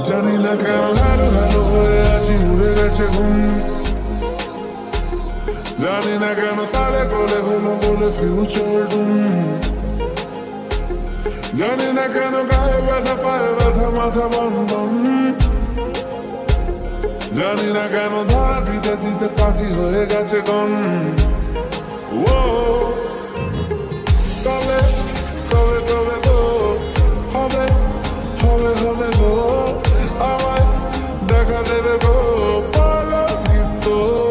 জানি না কেন হ্যালো হ্যালো হয়ে আছি উড়ে গেছে ঘুম জানি না কেন তালে কোলে হলো বলে ফিউচার ডুম জানি না কেন গায়ে ব্যথা পায়ে ব্যথা মাথা বন্ধন জানি না কেন ধরা দিতে দিতে পাখি হয়ে গেছে গন ও তবে তবে তবে গো হবে হবে হবে গো আমায় দেখা দেবে গো পাগল গীত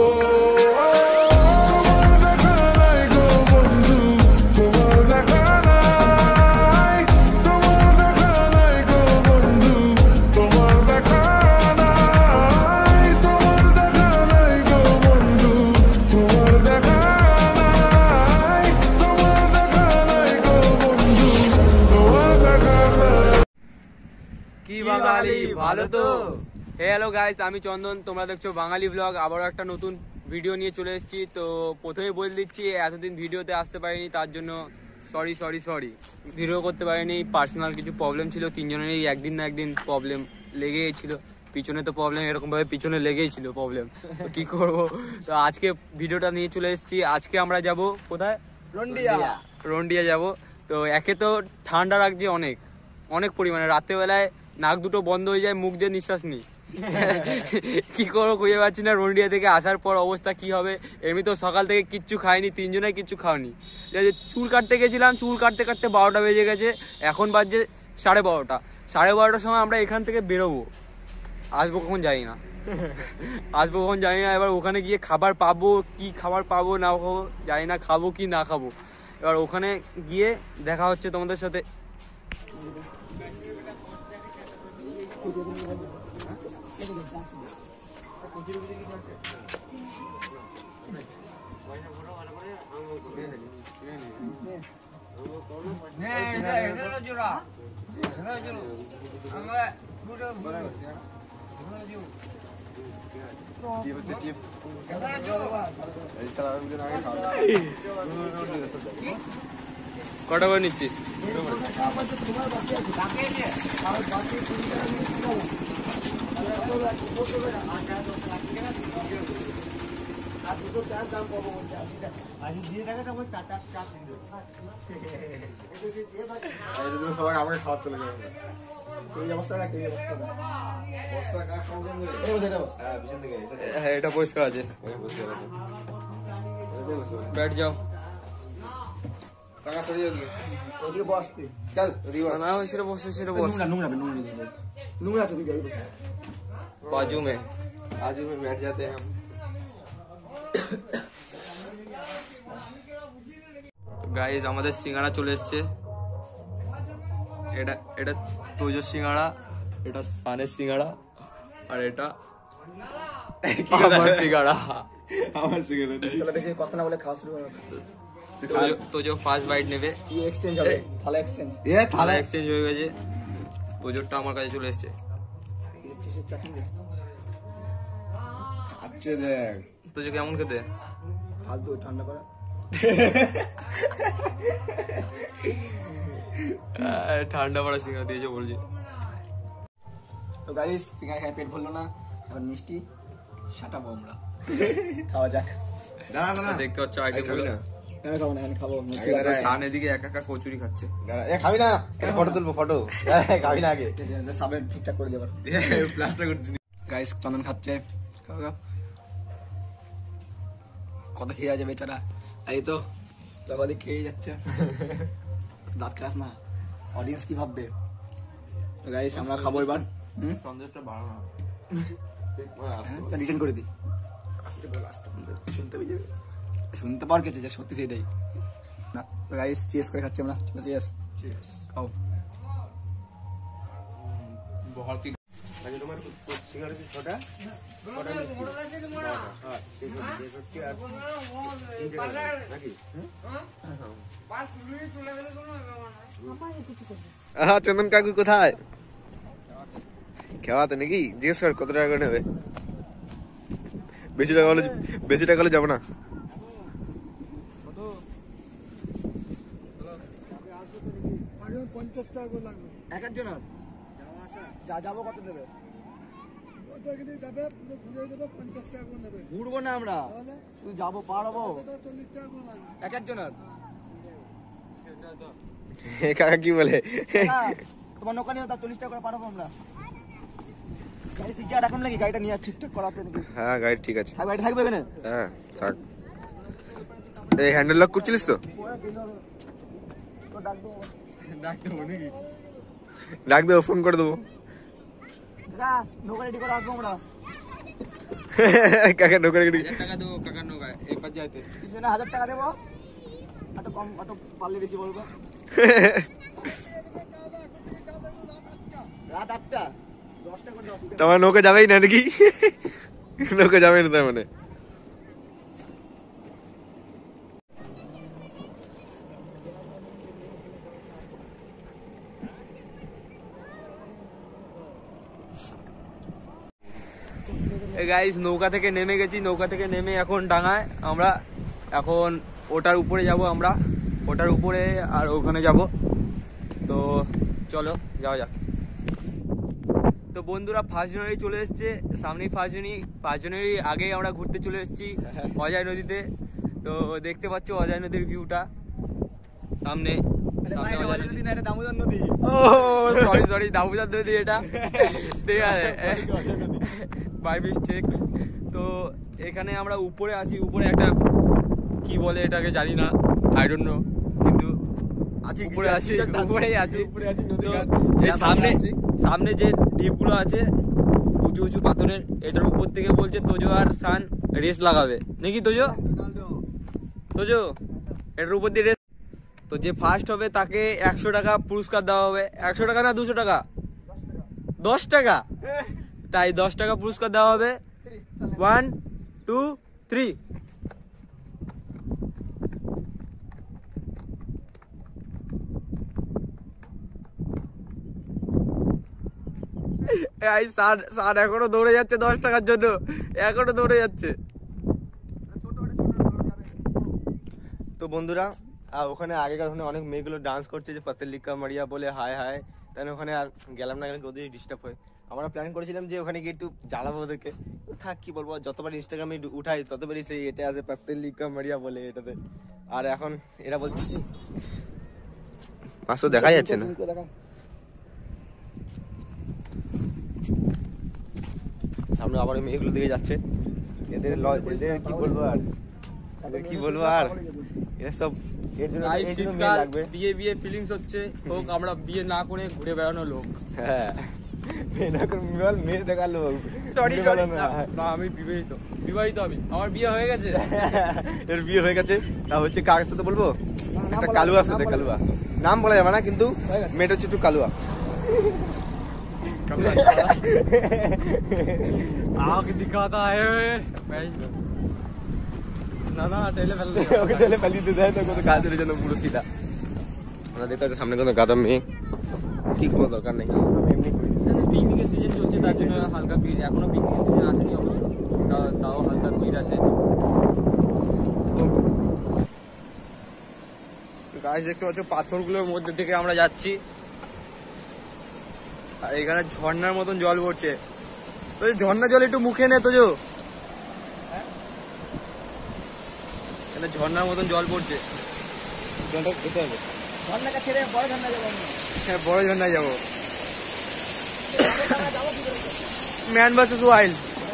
তোমার দেখা নাই গো বন্ধু তোমার দেখা নাই তোমার দেখা নাই গো বন্ধু তোমার দেখা নাই তোমার দেখা নাই গো বন্ধু তোমার দেখা নাই তোমার দেখা নাই গো বন্ধু তোমার দেখা নাই। কি বাঙালি ভালো তো? হ্যালো গাইস, আমি চন্দন, তোমরা দেখছো বাঙালি ব্লগ। আবারও একটা নতুন ভিডিও নিয়ে চলে এসেছি। তো প্রথমে বলে দিচ্ছি, এতদিন ভিডিওতে আসতে পারিনি, তার জন্য সরি ভিডিও করতে পারিনি। পার্সোনাল কিছু প্রবলেম ছিল, তিনজনেরই একদিন না একদিন প্রবলেম লেগেই ছিল। পিছনে তো প্রবলেম এরকমভাবে পিছনে লেগেই ছিল প্রবলেম, তো কী করবো। তো আজকে ভিডিওটা নিয়ে চলে এসেছি। আজকে আমরা যাব কোথায়? রন্ডিয়া যাব। তো একে তো ঠান্ডা লাগছে অনেক পরিমাণে, রাত্রেবেলায় নাক দুটো বন্ধ হয়ে যায়, মুখ দিয়ে নিঃশ্বাস নেই। কি করবো খুঁজে পাচ্ছি না। রন্ডিয়া থেকে আসার পর অবস্থা কি হবে। এমনি তো সকাল থেকে কিচ্ছু খাইনি, তিনজনে কিচ্ছু খাওনি। চুল কাটতে গেছিলাম, চুল কাটতে 12টা বেজে গেছে। এখন বাজছে 12:30। 12:30টার সময় আমরা এখান থেকে বেরোবো। আসবো কখন জানি না। এবার ওখানে গিয়ে খাবার পাবো কি খাবার পাবো না পাবো জানি না, খাবো কি না খাবো। এবার ওখানে গিয়ে দেখা হচ্ছে তোমাদের সাথে। কটা করে নিচ্ছিস? সবাই আমাকে খাওয়া চলে যাবে। হ্যাঁ, এটা পরিষ্কার আছে। बैठ जाओ। चल बाजू में बैठ जाते हैं हम। গাইজ, আমাদের সিঙ্গাড়া চলে এসছে। এটা তোজোর সিঙ্গাড়া, এটা সানের সিঙ্গাড়া, আর এটা আমার সিঙ্গাড়া। চলো বেশি কথা না বলে খাওয়া শুরু করো। তোজো ফার্স্ট বাইট নেবে। এক্সচেঞ্জ হবে, থালা এক্সচেঞ্জ। থালা এক্সচেঞ্জ হয়ে গেছে। তোজোরটা আমার কাছে চলে এসছে। আচ্ছা দেখ তোজো কেমন খেতে? ফালতু ঠান্ডা করা। ঠান্ডা পড়া সিঙ্গাড়া দিয়েছে বলছি। তো গাইস, সিঙ্গাড়া খাই পেট ভরলো না, এখন মিষ্টি সাটাবো আমরা। খাওয়া যাক। দাঁড়া দেখতে পাচ্ছ আইটেম গুলো। কেন খাবো না? খাবো। সান এদিকে একা কচুরি খাচ্ছে। খাবি না? ফটো তুলবো, ফটো। খাবি না আগে? সামনে ঠিকঠাক করে দেবার প্লাস্টার করছি। গাইস, চন্দন খাচ্ছে। কত খেয়ে আছে বেচারা। এই তো লগাদি খেয়ে যাচ্ছে। দাঁত খাস না, অডিয়েন্স কি ভাববে। তো গাইস, আমরা খাবো এবার। সন্দেশটা বাড়ো না, রিটার্ন করে দিই। আসতে বল, আসতে শুনতে পাওয়ার কিছু সত্যি সেটাই না। তো গাইস, চিয়ার্স করে খাচ্ছি আমরা। চিয়ার্স খাও। बहुत ही তোমার সিঙ্গাড়া কি ছটা? চন্দন কাকু কোথায়? খাওয়াতে নাকি? জিজ্ঞেস কর কত টাকা করে নেবে। বেশি টাকা হলে যাবো না। আগে 50 টাকা করে লাগবে এক একজনের। যা যাবো কত দেবে? ঘুরবো না আমরা, শুধু যাবো, পার হবো এক একজনের। কাকা কি বলে? তোমার নৌকা নিয়ে 40 টাকা করে পার হবো আমরা। গাড়ি ঠিক যা রাখলাম নাকি? গাড়িটা নিয়ে ঠিকঠাক করা আছে নাকি? হ্যাঁ গাড়ি ঠিক আছে। গাড়ি থাকবে এখানে? হ্যাঁ থাক। এই হ্যান্ডেল লক করছিলিস তো? ডাক দেবো, ফোন করে দেবো। নৌকা রেডি করে আসবো আমরা। কাকা নৌকা রেডি। 1000 টাকা দেবো কাকার নৌকায় এই পাশ যাইতে। 1000 টাকা দেবো, একটু কম, একটু পারলে বেশি বলবো। রাত 8টা 10টা করে দাও। তোমার নৌকা যাবেই না নাকি? নৌকা যাবে না তার মানে? গাইস নৌকা থেকে নেমে গেছি, নৌকা থেকে নেমে এখন ডাঙায় আমরা, এখন ওটার উপরে যাব আমরা, ওটার উপরে আর ওখানে যাব। তো চলো যাওয়া যাক। তো বন্ধুরা 1 জানুয়ারি চলে এসছে, সামনেই 1 জানুয়ারি আগেই আমরা ঘুরতে চলে এসেছি অজয় নদীতে। তো দেখতে পাচ্ছ অজয় নদীর ভিউটা সামনে। দামোদর নদী। ও সরি দামোদর নদী এটা, ঠিক আছে বাই মিস্টেক। তো এখানে আমরা উপরে আছি, উপরে একটা কি বলে এটাকে জানি না, আই ডোন্ট নো, কিন্তু উপরে আছি, উপরেই আছি। যে সামনে যে দ্বীপগুলো আছে উঁচু উঁচু পাথরের, এটার উপর থেকে বলছে তোজো আর সান রেস লাগাবে নাকি? তোজো এটার উপর দিয়ে রেস। তো যে ফার্স্ট হবে তাকে 100 টাকা পুরস্কার দেওয়া হবে। 100 টাকা না 200 টাকা? 10 টাকা, তাই 10 টাকা পুরস্কার দেওয়া হবে। 1 2 3। স্যার এখনো দৌড়ে যাচ্ছে 10 টাকার জন্য, এখনো দৌড়ে যাচ্ছে। তো বন্ধুরা ওখানে আগেকার ওখানে অনেক মেয়েগুলো ডান্স করছে, যে পাতলিকা মারিয়া বলে হায় হায়, তাই ওখানে আর গেলাম না, এখানে ওদের ডিস্টার্ব হয়। আমরা প্ল্যান করেছিলাম যে ওখানে গিয়ে একটু জ্বালাবো ওদেরকে। থাক কি বলবো, যতবার ইনস্টাগ্রামে উঠাই ততবারই সেই এটা আছে পাতলিকা মারিয়া বলে এটাতে। আর এখন এরা বলছে মাসও দেখা যাচ্ছে না। সামনে আবার মেয়েগুলো দিকে যাচ্ছে, এদের কি বলবো আর, কি বলবো আর, এরা সব এর জন্য লাগবে। বিয়ে ফিলিংস হচ্ছে হোক, আমরা বিয়ে না করে ঘুরে বেড়ানো লোক। হ্যাঁ মেয়ে দেখার লোক। সরি না, আমি বিবাহিত আমি, আমার বিয়ে হয়ে গেছে। এর বিয়ে হয়ে গেছে। তা হচ্ছে কার সাথে বলবো, একটা কালুয়া সাথে, কালুয়া নাম বলা যাবে না কিন্তু মেয়েটা হচ্ছে একটু কালুয়া। आग दिखाता है না টেলে ফেললে ওকে টেলে ফেলি দিতে হয়, তো কত কাজের জন্য পুরো সিধা। আমরা দেখতে পাচ্ছি সামনে কোনো গাদা মেয়ে, কি কোনো দরকার নেই, এমনি পিকনিকের সিজন চলছে তার জন্য হালকা ভিড়, এখনো পিকনিকের সিজন আসেনি অবশ্য, তাও হালকা ভিড় আছে। গাছ দেখতে পাচ্ছ পাথরগুলোর মধ্যে থেকে আমরা যাচ্ছি, আর এখানে ঝর্ণার মতন জল পড়ছে। তো ঝর্ণা জল একটু মুখে নে তোজো, এখানে ঝর্ণার মতন জল পড়ছে, জলটা খেতে হবে। ঝর্ণাটা ছেড়ে বড় ঝর্ণা যাবো। হ্যাঁ বড় ঝর্ণায় যাবো। मैन वर्सेस वाइल्ड,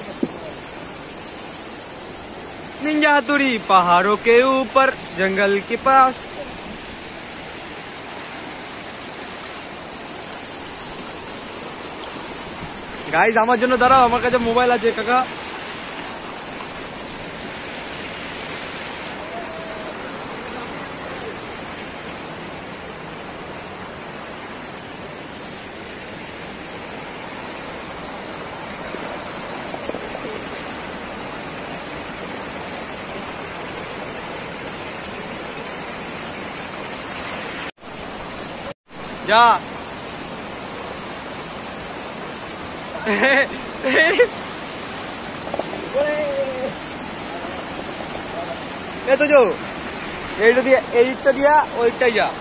निंजा हाथुड़ी पहाड़ों के ऊपर जंगल के पास। গাইস আমার জন্য দাঁড়াও, আমার কাছে মোবাইল আছে কাকা। যা এ তো যো এইটা দিয়া, এইটা দিয়া ওইটাই যা।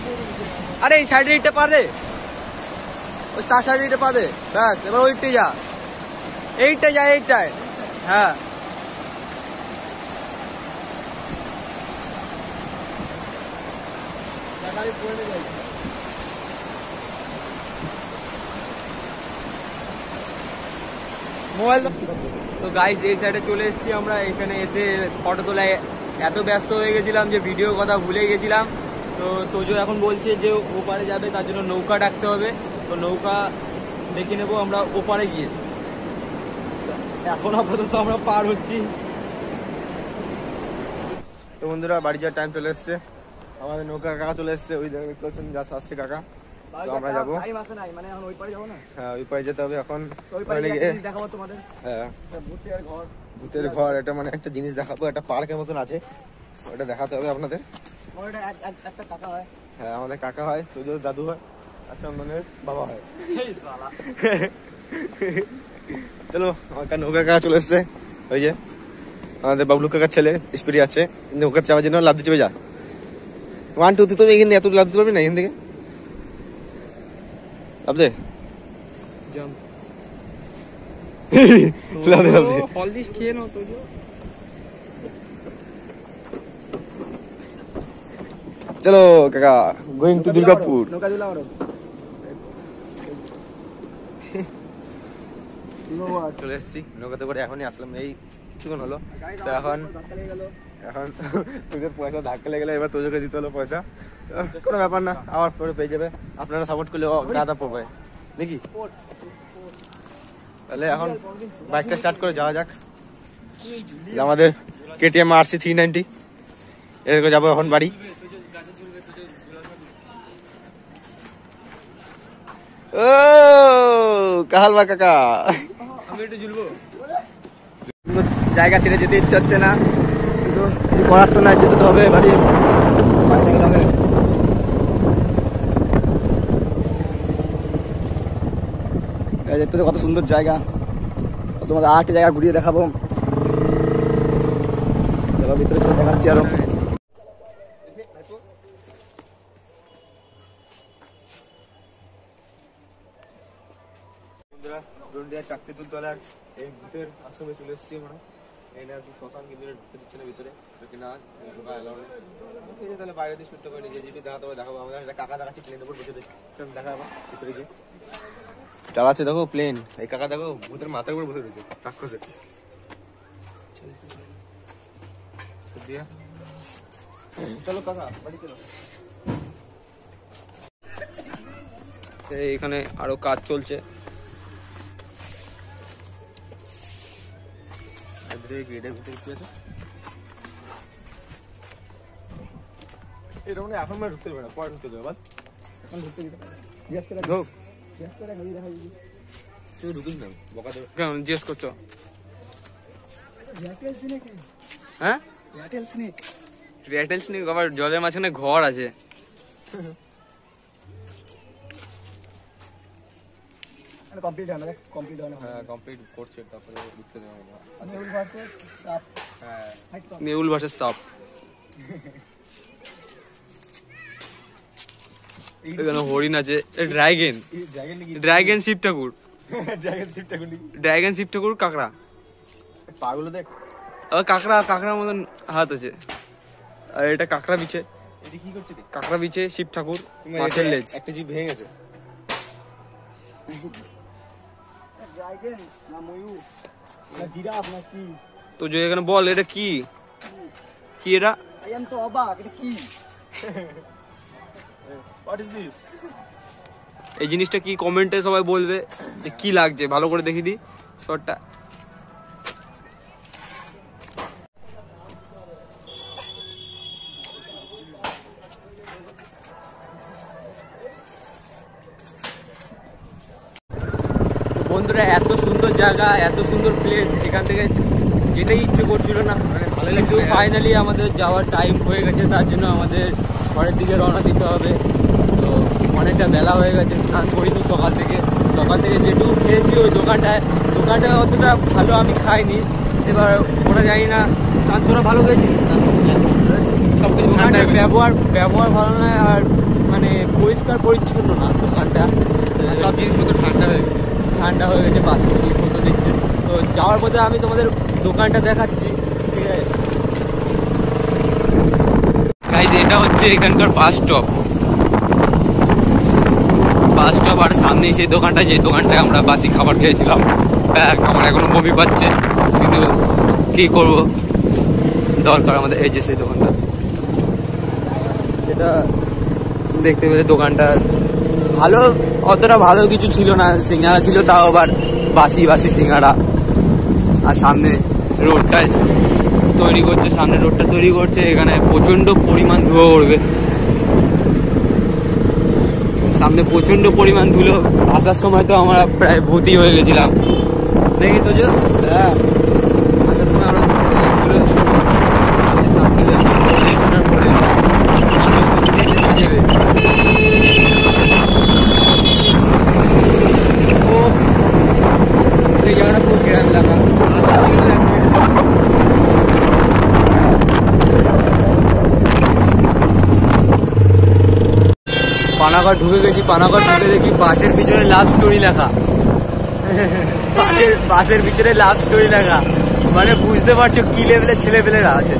আরে এই সাইডে ইটটা পা দে, ওই তার সাইডে ইটটা পা দে, ব্যাস এবার ওইটাই যা, এইটা যা, এইটাই, হ্যাঁ। মোবাইল তো গাইস এই সাইডে চলে এসেছি আমরা। এখানে এসে ফটো তোলায় এত ব্যস্ত হয়ে গেছিলাম যে ভিডিওর কথা ভুলে গেছিলাম। তো তোজো এখন বলছে যে ওপারে যাবে, তার জন্য নৌকা ডাকতে হবে। তো নৌকা দেখে নেবো আমরা ওপারে গিয়ে। এখন আপাতত আমরা পার হচ্ছি। তো বন্ধুরা বাড়ি যাওয়ার টাইম চলে এসছে, আমাদের নৌকা কাকা চলে এসছে, ওই জায়গায় দেখতে পাচ্ছেন যা আসছে কাকা। তো আমরা যাবো, মানে এখন ওই পারে যাবো না, হ্যাঁ ওই পারে যেতে হবে এখন। ওই পারে ওখানে গিয়ে গিয়ে একটা জিনিস দেখাবো তোমাদের, হ্যাঁ ভূতের ঘর। ভূতের ঘর, এটা মানে একটা জিনিস দেখাবো, একটা পার্কের মতন আছে, ওটা দেখাতে হবে আপনাদের। ওইটা একটা টাকা হয়। হ্যাঁ আমাদের কাকা হয়, তোদের দাদু হয়, আর চন্দনের বাবা হয়। চলো আমার নৌকা কাকা চলে এসছে, ওই যে আমাদের বাবলু কাকার ছেলে স্পিডে আছে, নৌকা চাওয়ার জন্য লাভ দিচ্ছে। যা 1 2 3, তো এখান থেকে এত লাভ দিতে পারবি না, এখান থেকে লাভ দে, লাভ দে, লাভ দে। হলদিস খেয়ে নাও তোজো। চলো কাকা, গোয়িং টু দুর্গাপুর। নৌকা দিলাম আরো। চলে এসেছি নৌকাতে করে, এখনই আসলাম, এই কিছুক্ষণ হলো। তো এখন তোদের পয়সা ধাক্কা লেগে গেলে, এবার তোদেরকে দিতে হলো পয়সা, কোনো ব্যাপার না, আবার পরে পেয়ে যাবে। আপনারা সাপোর্ট করলে গাদা পাবে নাকি? তাহলে এখন বাইকটা স্টার্ট করে যাওয়া যাক। আমাদের KTM RC 390 এরকম যাবো এখন বাড়ি। ও কাহালবা কাকা, আমি একটু ঝুলবো। জায়গা ছেড়ে যেতে ইচ্ছে হচ্ছে না, কিন্তু করার তো না, যেতে তো হবে বাড়ি। দেখতে কত সুন্দর জায়গা, তোমাদের আরেকটা জায়গা ঘুরিয়ে দেখাবো, ভিতরে চলে দেখাচ্ছি আরো। চাকতি তুলতলার এই ভূতের আশ্রমে চলে এসেছি আমরা। এই না শ্মশান, কিন্তু ঢুকতে দিচ্ছে না ভিতরে, কিনা তাহলে বাইরে দিয়ে শুটটা করে নিজে যেটি দেখাতে হবে দেখাবো। আমাদের একটা কাকা দেখাচ্ছি প্লেনের উপর বসে রয়েছে, দেখাবো ভিতরে গিয়ে চালাচ্ছে। দেখো প্লেন, এই কাকা দেখো ভূতের মাথার উপর বসে রয়েছে রাক্ষসে। চলো কাকা বাড়ি চলো। এখানে আরো কাজ চলছে। এখন মানে ঢুকতে দেবে না, পরে ঢুকতে দেবে। এখন ঘুরতে যেতে পারে, জিজ্ঞেস করে ঢোক। জিজ্ঞেস করে দেখা দিবি। তুই ঢুকিস না, বকা দেবে। কেমন জিজ্ঞেস করছো? র্যাটেল স্নেক, হ্যাঁ র্যাটেল স্নেক, র্যাটেল স্নেক আবার জলের মাঝখানে ঘর আছে। কমপ্লিট হয় না, কমপ্লিট হয় না। হ্যাঁ কমপ্লিট করছে, তারপরে ঢুকতে দেবে না। নেউল ভার্সেস সাপ, হ্যাঁ ফাইট কর। নেউল ভার্সেস সাপ। এখানে হরিণ আছে, ড্রাগন, ড্রাগন নাকি? ড্রাগন শিব ঠাকুর, ড্রাগন শিপটা গুলি ড্রাগন শিব ঠাকুর, কাঁকড়া। পাগুলো দেখ, আবার কাঁকড়ার মতন হাত আছে। আর এটা কাঁকড়া বিছে, এটা কি করছে? কাঁকড়া বিছে শিব ঠাকুর, মাছের লেজ। একটা জিভ ভেঙে গেছে। ড্রাগন না ময়ূর না জিরাফ না কি? তো যে এখানে বল এটা কি, কি এটা? আই এম তো অবাক, এটা কি? What is this? এই জিনিসটা কি কমেন্টে সবাই বলবে যে কি লাগছে, ভালো করে দেখি দি শর্টটা। বন্ধুরা এত সুন্দর জায়গা, এত সুন্দর প্লেস, এখান থেকে যেতেই ইচ্ছে করছিল না, কিন্তু ফাইনালি আমাদের যাওয়ার টাইম হয়ে গেছে, তার জন্য আমাদের ঘরের দিকে রওনা দিতে হবে। তো অনেকটা বেলা হয়ে গেছে, স্নান করিনি সকাল থেকে যেটুকু খেয়েছি ওই দোকানটা অতটা ভালো আমি খাইনি। এবার ওরা জানি না, শান্তরা ভালো খেয়েছি, সব কিছু ব্যবহার ভালো নয়, আর মানে পরিষ্কার পরিচ্ছন্ন না দোকানটা, সব জিনিসপত্র ঠান্ডা হয়ে গেছে, বাসি জিনিসপত্র দিচ্ছে। তো যাওয়ার পথে আমি তোমাদের দোকানটা দেখাচ্ছি, ঠিক আছে গাইজ। এটা হচ্ছে এখানকার বাস স্টপ, আর সামনেই সেই দোকানটা, যে দোকানটায় আমরা বাসি খাবার খেয়েছিলাম। আমার এখনো বমি পাচ্ছে, কিন্তু কি করব, দরকার আমাদের। এই যে সেই দোকানটা, সেটা দেখতে পেলে দোকানটা ভালো, অতটা ভালো কিছু ছিল না। সিঙ্গাড়া ছিল, তাও আবার বাসি সিঙ্গাড়া। আর সামনে রোডটায় তৈরি করছে, সামনে রোডটা তৈরি করছে, এখানে প্রচণ্ড পরিমাণ ধুলো উঠবে। সামনে প্রচণ্ড পরিমাণ ধুলো, আসার সময় তো আমরা প্রায় ভর্তি হয়ে গেছিলাম, দেখি তো যে আসার সময় আমরা ধুলো সামনে পরে মানুষ এসে যাবে। ও এই জায়গাটা পুরো গ্রাম এলাকা, পানাগড় ঢুকে গেছি। পানাগড় ঢুকে দেখি বাসের পিছনে লাভ স্টোরি লেখা, বাসের পিছনে লাভ স্টোরি লেখা, মানে বুঝতে পারছো কি লেভেলের ছেলেপেলেরা আছে।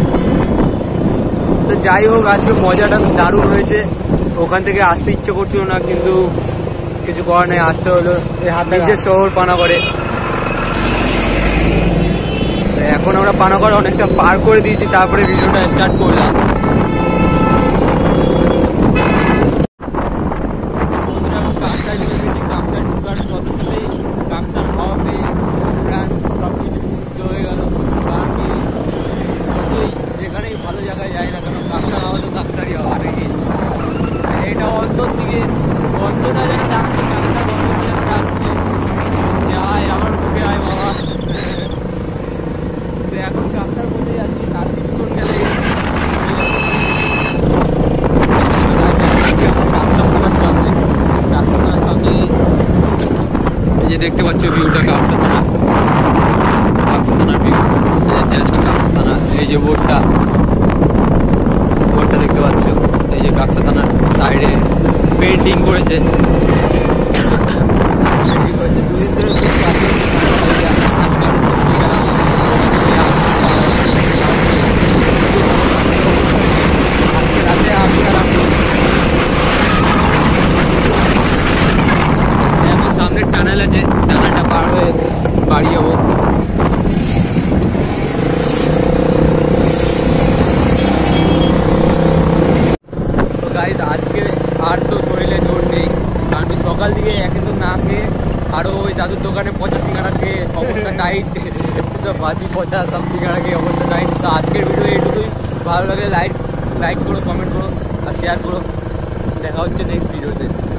তো যাই হোক, আজকে মজাটা দারুণ হয়েছে। ওখান থেকে আসতে ইচ্ছে করছিল না, কিন্তু কিছু করার নেই, আসতে হলো। নিজের শহর পানাগড়ে। এখন আমরা পানাগড় অনেকটা পার করে দিয়েছি, তারপরে ভিডিওটা স্টার্ট করলাম। কাকসায় ঢুকার সাথে সাথেই কাকসার হাওয়া পেয়ে প্রাণ সব কিছু শুদ্ধ হয়ে গেল। কারণ কি, যতই যেখানেই ভালো জায়গায় যাই না কেন, কাকসার হাওয়া তো কাকসারই হাওয়া নাকি। এটা অন্তর দিকে গন্ধটা যেন ডাকছে, কাকসার গন্ধটা যেন ডাকছে যে আয় আমার মুখে আয় বাবা। তো এখন কাকসার মধ্যেই আছি, আর কিছুক্ষণ গেলে যে দেখতে পাচ্ছ ভিউটা কাকসা থানার ভিউ, জাস্ট কাকসা থানা। এই যে বোর্ডটা দেখতে পাচ্ছ, এই যে কাকসা থানার সাইডে পেন্টিং করেছে। দুদিন ধরে খুব কাছে আজকে আরো আজকে রাতে এখন সামনে টানেল আছে, টানেলটা পার হয়ে বাড়ি যাবো। তো গাইজ, আজকে আর তো শরীরে জোর নেই, কারণ কি সকাল দিকে একে তো না খেয়ে আরও ওই দাদুর দোকানে পচা সিঙ্গাড়া খেয়ে অবস্থা টাইট, সব বাসি পচা সব সিঙ্গাড়া খেয়ে অবস্থা টাইট। তো আজকের ভিডিও এইটুকুই। ভালো লাগে লাইক করো, কমেন্ট করো আর শেয়ার করো। দেখা হচ্ছে নেক্সট ভিডিওতে।